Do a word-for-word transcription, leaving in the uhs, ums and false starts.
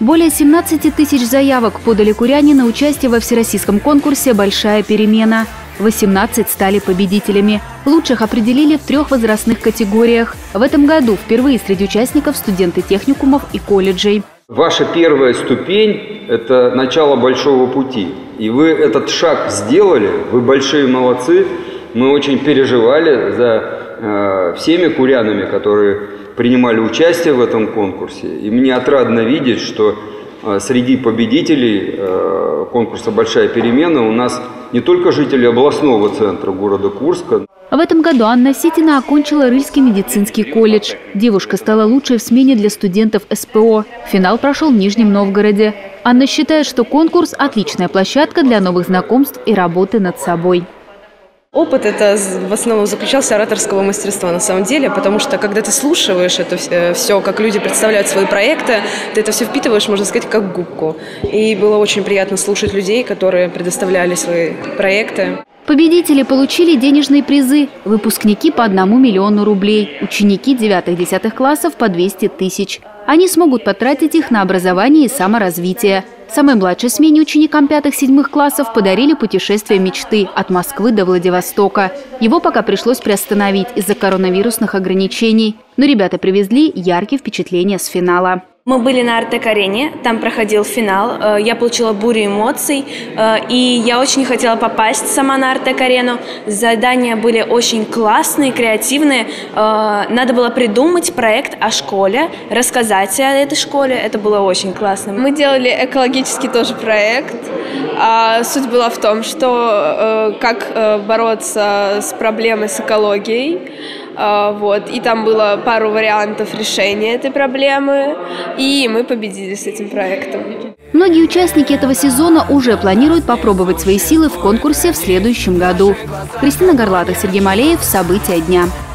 Более семнадцати тысяч заявок подали куряне на участие во всероссийском конкурсе «Большая перемена». восемнадцать стали победителями. Лучших определили в трех возрастных категориях. В этом году впервые среди участников студенты техникумов и колледжей. Ваша первая ступень – это начало большого пути. И вы этот шаг сделали, вы большие молодцы. Мы очень переживали за э, всеми курянами, которые принимали участие в этом конкурсе. И мне отрадно видеть, что э, среди победителей э, конкурса «Большая перемена» у нас не только жители областного центра города Курска. В этом году Анна Ситина окончила Рыльский медицинский колледж. Девушка стала лучшей в смене для студентов эс пэ о. Финал прошел в Нижнем Новгороде. Анна считает, что конкурс – отличная площадка для новых знакомств и работы над собой. Опыт это в основном заключался ораторского мастерства на самом деле, потому что когда ты слушаешь это все, как люди представляют свои проекты, ты это все впитываешь, можно сказать, как губку. И было очень приятно слушать людей, которые предоставляли свои проекты. Победители получили денежные призы. Выпускники по одному миллиону рублей, ученики девятых-десятых классов по двести тысяч. Они смогут потратить их на образование и саморазвитие. Самой младшей смене ученикам пятых-седьмых классов подарили путешествие мечты от Москвы до Владивостока. Его пока пришлось приостановить из-за коронавирусных ограничений. Но ребята привезли яркие впечатления с финала. Мы были на Артек-арене, там проходил финал, я получила бурю эмоций, и я очень хотела попасть сама на Артек-арену. Задания были очень классные, креативные. Надо было придумать проект о школе, рассказать о этой школе, это было очень классно. Мы делали экологический тоже проект. А суть была в том, что как бороться с проблемой с экологией. Вот. И там было пару вариантов решения этой проблемы, и мы победили с этим проектом. Многие участники этого сезона уже планируют попробовать свои силы в конкурсе в следующем году. Кристина Горлатых, Сергей Малеев. События дня.